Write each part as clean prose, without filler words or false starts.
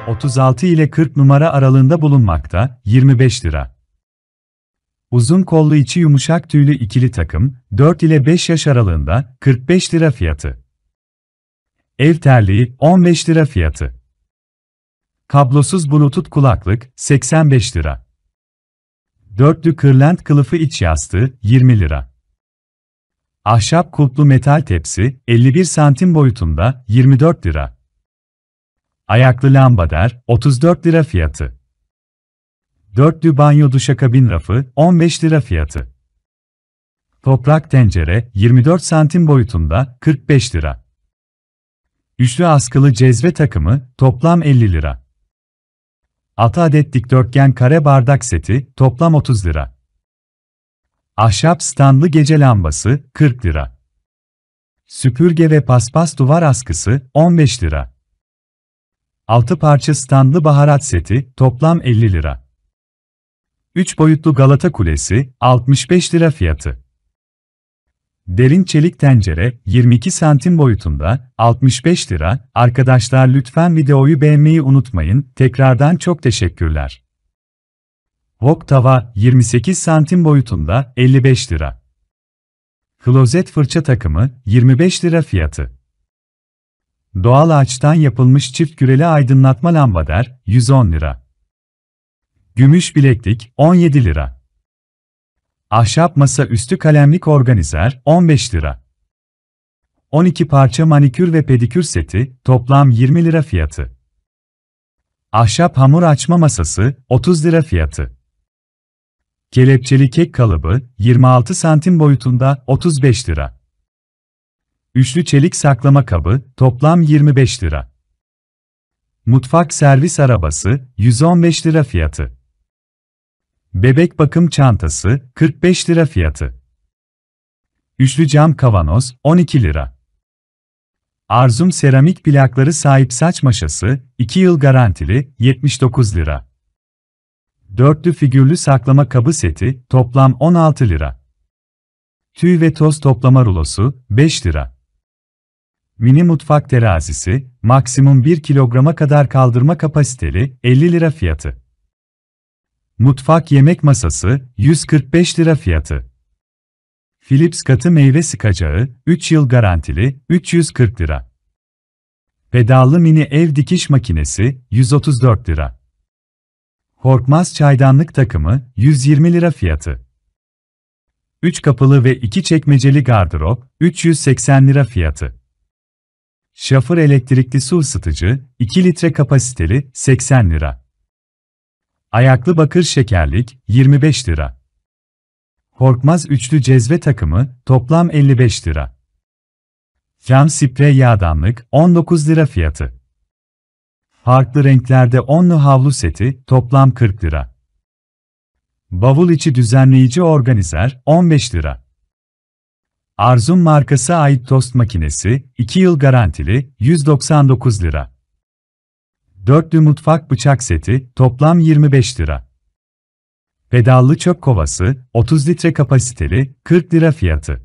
36 ile 40 numara aralığında bulunmakta, 25 lira. Uzun kollu içi yumuşak tüylü ikili takım, 4 ile 5 yaş aralığında, 45 lira fiyatı. Ev terliği, 15 lira fiyatı. Kablosuz Bluetooth kulaklık, 85 lira. Dörtlü kırlent kılıfı iç yastığı, 20 lira. Ahşap kulplu metal tepsi, 51 santim boyutunda, 24 lira. Ayaklı lambader, 34 lira fiyatı. Dörtlü banyo duşakabin rafı, 15 lira fiyatı. Toprak tencere, 24 santim boyutunda, 45 lira. Üçlü askılı cezve takımı, toplam 50 lira. 6 adet dikdörtgen kare bardak seti, toplam 30 lira. Ahşap standlı gece lambası, 40 lira. Süpürge ve paspas duvar askısı, 15 lira. 6 parça standlı baharat seti, toplam 50 lira. 3 boyutlu Galata kulesi, 65 lira fiyatı. Derin çelik tencere, 22 santim boyutunda, 65 lira. Arkadaşlar lütfen videoyu beğenmeyi unutmayın, tekrardan çok teşekkürler. Wok tava, 28 santim boyutunda, 55 lira. Klozet fırça takımı, 25 lira fiyatı. Doğal ağaçtan yapılmış çift küreli aydınlatma lambader, 110 lira. Gümüş bileklik, 17 lira. Ahşap masa üstü kalemlik organizer, 15 lira. 12 parça manikür ve pedikür seti, toplam 20 lira fiyatı. Ahşap hamur açma masası, 30 lira fiyatı. Kelepçeli kek kalıbı, 26 santim boyutunda, 35 lira. Üçlü çelik saklama kabı, toplam 25 lira. Mutfak servis arabası, 115 lira fiyatı. Bebek bakım çantası, 45 lira fiyatı. Üçlü cam kavanoz, 12 lira. Arzum seramik plakları sahip saç maşası, 2 yıl garantili, 79 lira. Dörtlü figürlü saklama kabı seti, toplam 16 lira. Tüy ve toz toplama rulosu, 5 lira. Mini mutfak terazisi, maksimum 1 kilograma kadar kaldırma kapasiteli, 50 lira fiyatı. Mutfak yemek masası, 145 lira fiyatı. Philips katı meyve sıkacağı, 3 yıl garantili, 340 lira. Pedallı mini ev dikiş makinesi, 134 lira. Korkmaz çaydanlık takımı, 120 lira fiyatı. 3 kapılı ve 2 çekmeceli gardırop, 380 lira fiyatı. Şafır elektrikli su ısıtıcı, 2 litre kapasiteli, 80 lira. Ayaklı bakır şekerlik, 25 lira. Korkmaz üçlü cezve takımı, toplam 55 lira. Cam sprey yağdanlık, 19 lira fiyatı. Farklı renklerde onlu havlu seti, toplam 40 lira. Bavul içi düzenleyici organizer, 15 lira. Arzum markası ait tost makinesi, 2 yıl garantili, 199 lira. Dörtlü mutfak bıçak seti, toplam 25 lira. Pedallı çöp kovası, 30 litre kapasiteli, 40 lira fiyatı.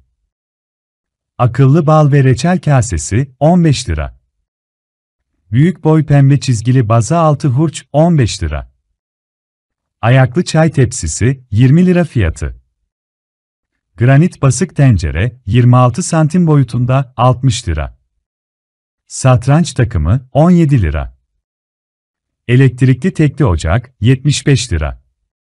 Akıllı bal ve reçel kasesi, 15 lira. Büyük boy pembe çizgili baza altı hurç, 15 lira. Ayaklı çay tepsisi, 20 lira fiyatı. Granit basık tencere, 26 santim boyutunda, 60 lira. Satranç takımı, 17 lira. Elektrikli tekli ocak, 75 lira.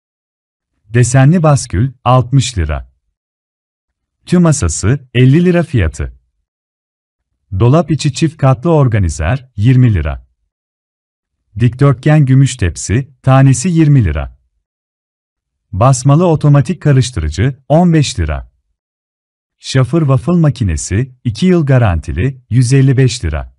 Desenli baskül, 60 lira. Tüm masası, 50 lira fiyatı. Dolap içi çift katlı organizer, 20 lira. Dikdörtgen gümüş tepsi, tanesi 20 lira. Basmalı otomatik karıştırıcı, 15 lira. Şafır waffle makinesi, 2 yıl garantili, 155 lira.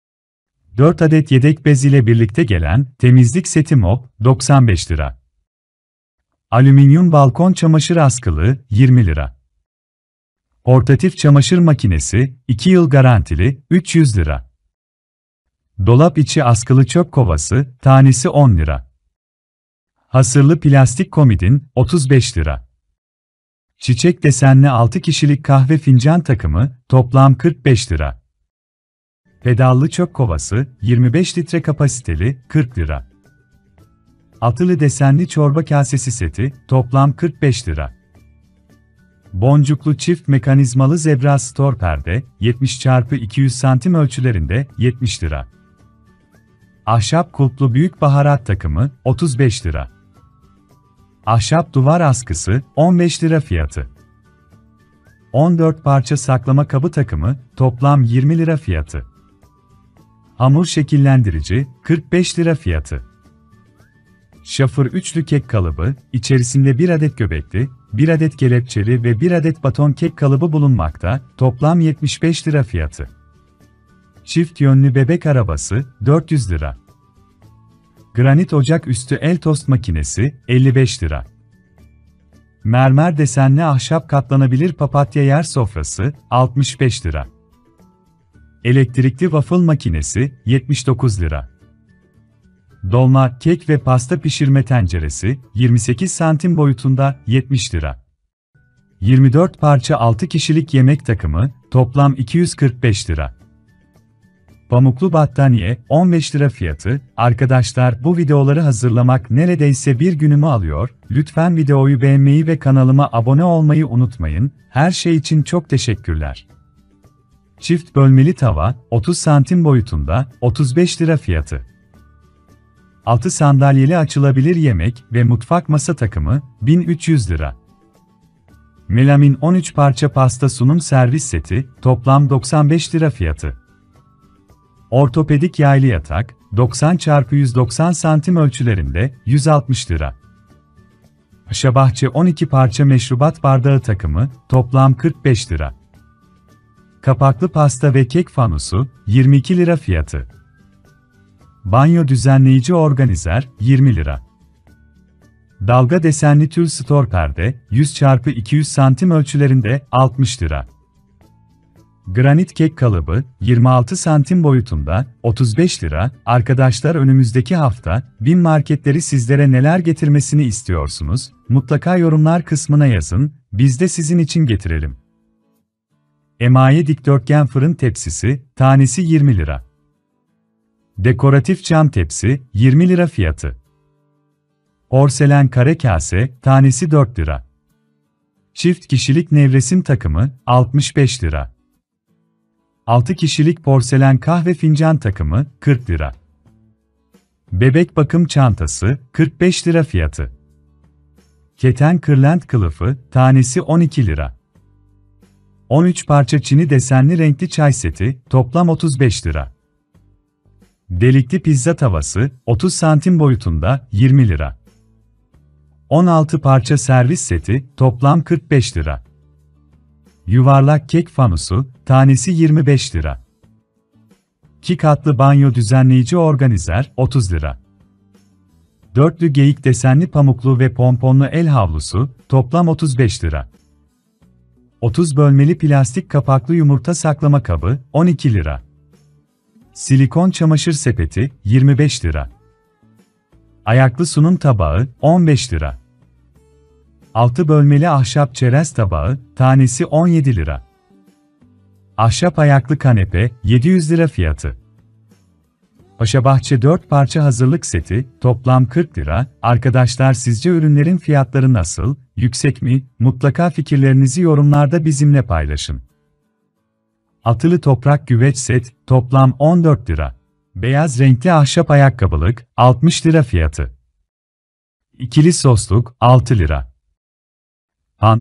4 adet yedek bez ile birlikte gelen temizlik seti mop, 95 lira. Alüminyum balkon çamaşır askılığı, 20 lira. Portatif çamaşır makinesi, 2 yıl garantili, 300 lira. Dolap içi askılı çöp kovası, tanesi 10 lira. Hasırlı plastik komodin, 35 lira. Çiçek desenli 6 kişilik kahve fincan takımı, toplam 45 lira. Pedallı çöp kovası, 25 litre kapasiteli, 40 lira. Altılı desenli çorba kasesi seti, toplam 45 lira. Boncuklu çift mekanizmalı zebra store perde, 70x200 cm ölçülerinde, 70 lira. Ahşap kulplu büyük baharat takımı, 35 lira. Ahşap duvar askısı, 15 lira fiyatı. 14 parça saklama kabı takımı, toplam 20 lira fiyatı. Hamur şekillendirici, 45 lira fiyatı. Şafır üçlü kek kalıbı, içerisinde 1 adet göbekli, 1 adet kelepçeli ve 1 adet baton kek kalıbı bulunmakta, toplam 75 lira fiyatı. Çift yönlü bebek arabası, 400 lira. Granit ocak üstü el tost makinesi, 55 lira. Mermer desenli ahşap katlanabilir papatya yer sofrası, 65 lira. Elektrikli waffle makinesi, 79 lira. Dolma, kek ve pasta pişirme tenceresi, 28 santim boyutunda, 70 lira. 24 parça 6 kişilik yemek takımı, toplam 245 lira. Pamuklu battaniye, 15 lira fiyatı. Arkadaşlar, bu videoları hazırlamak neredeyse bir günümü alıyor. Lütfen videoyu beğenmeyi ve kanalıma abone olmayı unutmayın. Her şey için çok teşekkürler. Çift bölmeli tava, 30 santim boyutunda, 35 lira fiyatı. 6 sandalyeli açılabilir yemek ve mutfak masa takımı, 1300 lira. Melamin 13 parça pasta sunum servis seti, toplam 95 lira fiyatı. Ortopedik yaylı yatak, 90x190 santim ölçülerinde, 160 lira. Paşabahçe 12 parça meşrubat bardağı takımı, toplam 45 lira. Kapaklı pasta ve kek fanusu, 22 lira fiyatı. Banyo düzenleyici organizer, 20 lira. Dalga desenli tül store perde, 100x200 santim ölçülerinde, 60 lira. Granit kek kalıbı, 26 santim boyutunda, 35 lira. Arkadaşlar, önümüzdeki hafta, BİM marketleri sizlere neler getirmesini istiyorsunuz? Mutlaka yorumlar kısmına yazın, biz de sizin için getirelim. Emaye dikdörtgen fırın tepsisi, tanesi 20 lira. Dekoratif cam tepsi, 20 lira fiyatı. Porselen kare kase, tanesi 4 lira. Çift kişilik nevresim takımı, 65 lira. 6 kişilik porselen kahve fincan takımı, 40 lira. Bebek bakım çantası, 45 lira fiyatı. Keten kırlent kılıfı, tanesi 12 lira. 13 parça çini desenli renkli çay seti, toplam 35 lira. Delikli pizza tavası, 30 santim boyutunda, 20 lira. 16 parça servis seti, toplam 45 lira. Yuvarlak kek fanusu, tanesi 25 lira. 2 katlı banyo düzenleyici organizer, 30 lira. Dörtlü geyik desenli pamuklu ve pomponlu el havlusu, toplam 35 lira. 30 bölmeli plastik kapaklı yumurta saklama kabı, 12 lira. Silikon çamaşır sepeti, 25 lira. Ayaklı sunum tabağı, 15 lira. 6 bölmeli ahşap çerez tabağı, tanesi 17 lira. Ahşap ayaklı kanepe, 700 lira fiyatı. Paşabahçe 4 parça hazırlık seti, toplam 40 lira. Arkadaşlar, sizce ürünlerin fiyatları nasıl, yüksek mi? Mutlaka fikirlerinizi yorumlarda bizimle paylaşın. Atılı toprak güveç set, toplam 14 lira. Beyaz renkli ahşap ayakkabılık, 60 lira fiyatı. İkili sosluk, 6 lira.